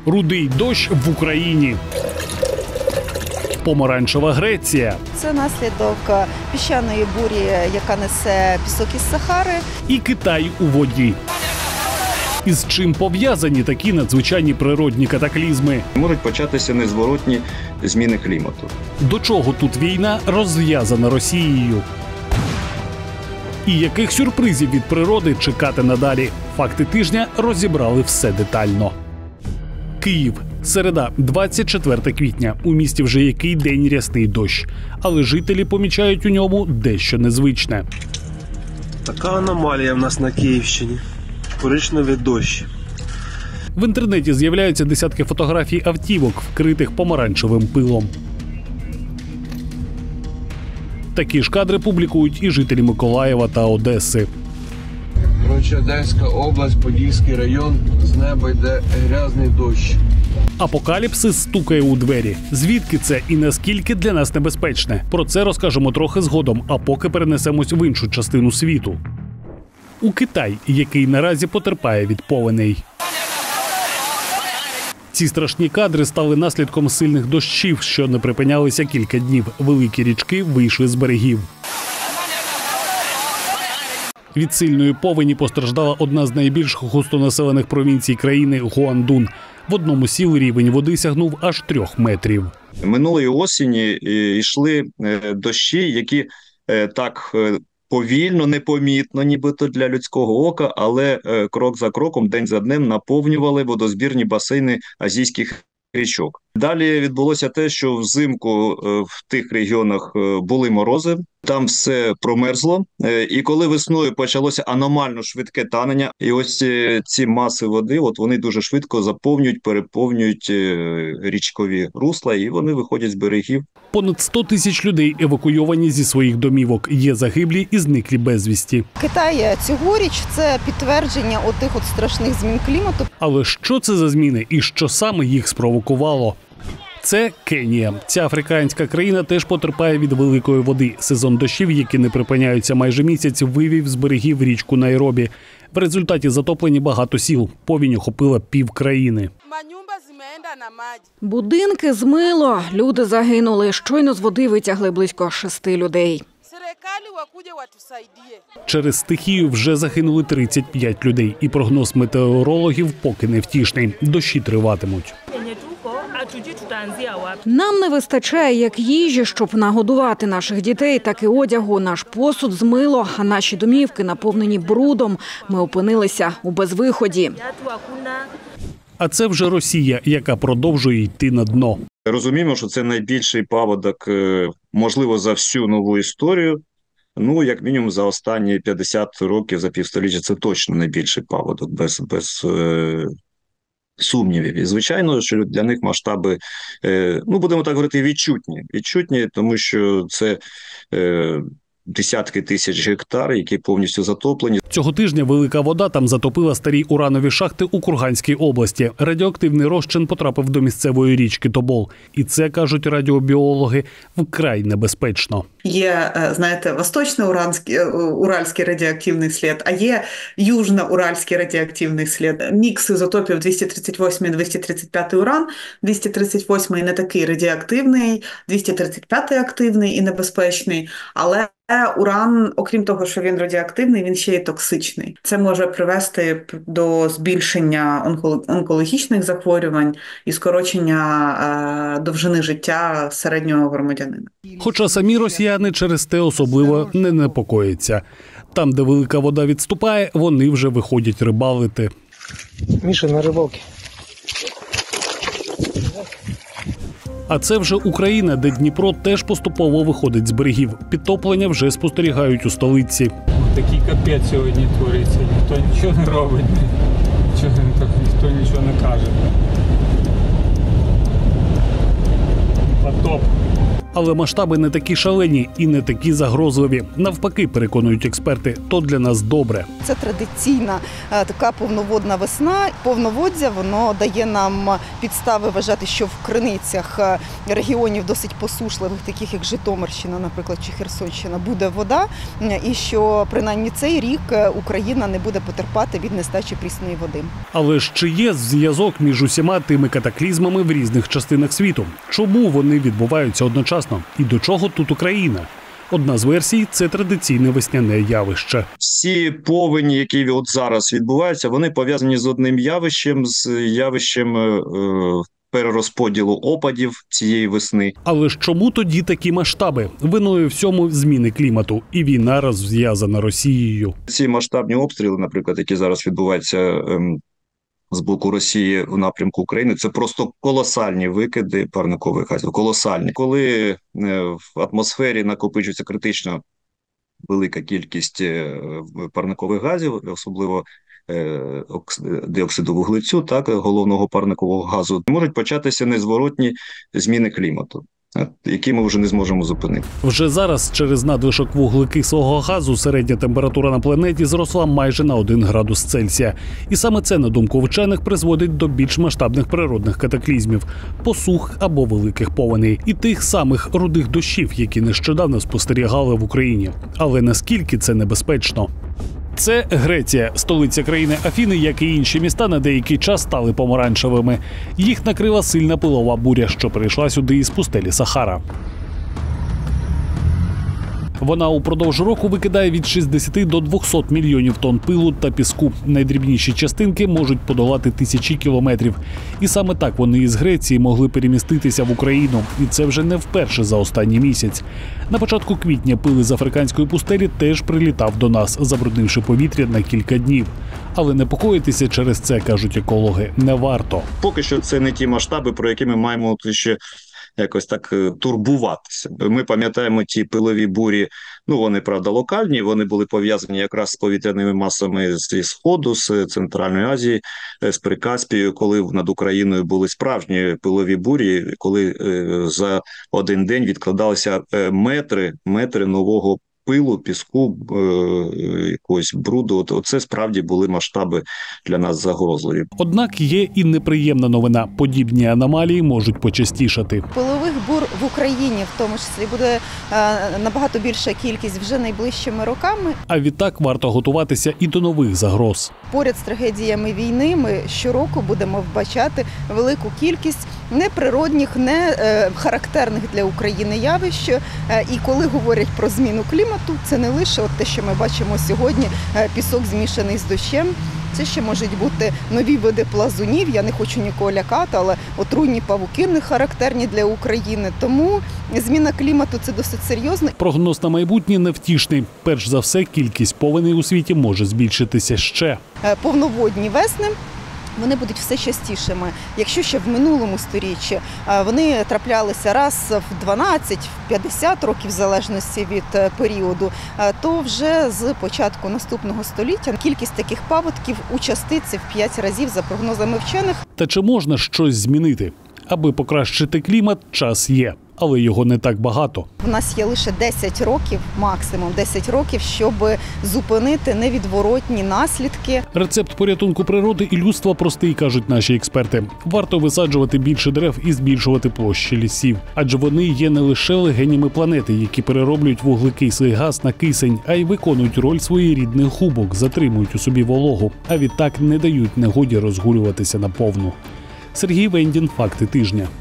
Рудий дощ в Україні. Помаранчева Греція. Це наслідок піщаної бурі, яка несе пісок із Сахари. І Китай у воді. Із чим пов'язані такі надзвичайні природні катаклізми? Можуть початися незворотні зміни клімату. До чого тут війна розв'язана Росією? І яких сюрпризів від природи чекати надалі? Факти тижня розібрали все детально. Київ. Середа, 24 квітня. У місті вже який день рясний дощ. Але жителі помічають у ньому дещо незвичне. Така аномалія в нас на Київщині. Коричневий дощ. В інтернеті з'являються десятки фотографій автівок, вкритих помаранчевим пилом. Такі ж кадри публікують і жителі Миколаєва та Одеси. Одеська область, Подільський район. З неба йде грязний дощ. Апокаліпсис стукає у двері. Звідки це і наскільки для нас небезпечне? Про це розкажемо трохи згодом, а поки перенесемось в іншу частину світу. У Китай, який наразі потерпає від повеней. Ці страшні кадри стали наслідком сильних дощів, що не припинялися кілька днів. Великі річки вийшли з берегів. Від сильної повені постраждала одна з найбільш густонаселених провінцій країни – Гуандун. В одному з сіл рівень води сягнув аж 3 метрів. Минулої осені йшли дощі, які так повільно, непомітно, нібито для людського ока, але крок за кроком, день за днем наповнювали водозбірні басейни азійських річок. Далі відбулося те, що взимку в тих регіонах були морози, там все промерзло, і коли весною почалося аномально швидке танення, і ось ці маси води, вони дуже швидко заповнюють, переповнюють річкові русла, і вони виходять з берегів. Понад 100 тисяч людей евакуйовані зі своїх домівок. Є загиблі і зниклі безвісті. Китай цьогоріч – це підтвердження отих страшних змін клімату. Але що це за зміни і що саме їх спровокувало? Це Кенія. Ця африканська країна теж потерпає від великої води. Сезон дощів, які не припиняються майже місяць, вивів з берегів річку Найробі. В результаті затоплені багато сіл. Повінь охопила півкраїни. Будинки змило, люди загинули. Щойно з води витягли близько 6 людей. Через стихію вже загинули 35 людей. І прогноз метеорологів поки невтішний. Дощі триватимуть. Нам не вистачає як їжі, щоб нагодувати наших дітей, так і одягу. Наш посуд змило, а наші домівки наповнені брудом. Ми опинилися у безвиході. А це вже Росія, яка продовжує йти на дно. Розуміємо, що це найбільший паводок, можливо, за всю нову історію. Як мінімум за останні 50 років, за півстоліття, це точно найбільший паводок, без сумнівів. І, звичайно, що для них масштаби, будемо так говорити, відчутні. Відчутні, тому що це десятки тисяч гектар, які повністю затоплені. Цього тижня велика вода там затопила старі уранові шахти у Курганській області. Радіоактивний розчин потрапив до місцевої річки Тобол. І це, кажуть радіобіологи, вкрай небезпечно. Є, восточно-уральський радіоактивний слід, а є южно-уральський радіоактивний слід. Мікс ізотопів 238 і 235 уран. 238 не такий радіоактивний, 235 активний і небезпечний, але уран, окрім того, що він радіоактивний, він ще й токсичний. Це може привести до збільшення онкологічних захворювань і скорочення довжини життя середнього громадянина. Хоча самі росіяни через те особливо не непокояться. Там, де велика вода відступає, вони вже виходять рибалити. Міша, на рибалки. А це вже Україна, де Дніпро теж поступово виходить з берегів. Підтоплення вже спостерігають у столиці. Такий капець сьогодні твориться. Ніхто нічого не робить, ніхто нічого не каже. Потоп. А Але масштаби не такі шалені і не такі загрозливі. Навпаки, переконують експерти, то для нас добре. Це традиційна така повноводна весна. Повноводдя, воно дає нам підстави вважати, що в криницях регіонів досить посушливих, таких як Житомирщина, наприклад, чи Херсонщина, буде вода. І що, принаймні, цей рік Україна не буде потерпати від нестачі прісної води. Але ж чи є зв'язок між усіма тими катаклізмами в різних частинах світу? Чому вони відбуваються одночасно? І до чого тут Україна? Одна з версій – це традиційне весняне явище. Всі повені, які от зараз відбуваються, вони пов'язані з одним явищем, перерозподілу опадів цієї весни. Але ж чому тоді такі масштаби? Виною всьому зміни клімату і війна розв'язана Росією. Ці масштабні обстріли, наприклад, які зараз відбуваються з боку Росії в напрямку України, це просто колосальні викиди парникових газів. Колосальні. Коли в атмосфері накопичується критично велика кількість парникових газів, особливо диоксиду вуглецю, так, головного парникового газу, можуть початися незворотні зміни клімату, які ми вже не зможемо зупинити. Вже зараз через надлишок вуглекислого газу середня температура на планеті зросла майже на 1 градус Цельсія. І саме це, на думку вчених, призводить до більш масштабних природних катаклізмів – посух або великих повеней. І тих самих рудих дощів, які нещодавно спостерігали в Україні. Але наскільки це небезпечно? Це Греція. Столиця країни Афіни, як і інші міста, на деякий час стали помаранчевими. Їх накрила сильна пилова буря, що прийшла сюди із пустелі Сахара. Вона упродовж року викидає від 60 до 200 мільйонів тонн пилу та піску. Найдрібніші частинки можуть подолати тисячі кілометрів. І саме так вони із Греції могли переміститися в Україну. І це вже не вперше за останній місяць. На початку квітня пил із африканської пустелі теж прилітав до нас, забруднивши повітря на кілька днів. Але непокоїтися через це, кажуть екологи, не варто. Поки що це не ті масштаби, про які ми маємо ще якось так турбуватися. Ми пам'ятаємо ті пилові бурі, вони, правда, локальні, вони були пов'язані якраз з повітряними масами зі Сходу, з Центральної Азії, з Прикаспію, коли над Україною були справжні пилові бурі, коли за один день відкладалися метри нового пилу, піску, якогось бруду. Оце справді були масштаби для нас загрозливі. Однак є і неприємна новина. Подібні аномалії можуть почастішати. Пилових бур в Україні, в тому числі, буде набагато більша кількість вже найближчими роками. А відтак варто готуватися і до нових загроз. Поряд з трагедіями війни ми щороку будемо вбачати велику кількість неприродних, не характерних для України явищ. І коли говорять про зміну клімату, це не лише те, що ми бачимо сьогодні, пісок змішаний з дощем. Це ще можуть бути нові види плазунів, я не хочу нікого лякати, але отруйні павуки не характерні для України. Тому зміна клімату – це досить серйозно. Прогноз на майбутнє невтішний. Перш за все, кількість повеней у світі може збільшитися ще. Повноводні весни вони будуть все частішими. Якщо ще в минулому сторіччі вони траплялися раз в 12, в 50 років, в залежності від періоду, то вже з початку наступного століття кількість таких паводків участиться в 5 разів за прогнозами вчених. Та чи можна щось змінити? Аби покращити клімат, час є. Але його не так багато. У нас є лише 10 років, максимум 10 років, щоб зупинити невідворотні наслідки. Рецепт порятунку природи і людства простий, кажуть наші експерти. Варто висаджувати більше дерев і збільшувати площі лісів. Адже вони є не лише легенями планети, які перероблюють вуглекислий газ на кисень, а й виконують роль своєрідних губок, затримують у собі вологу, а відтак не дають негоді розгулюватися наповну. Сергій Вендін, «Факти тижня».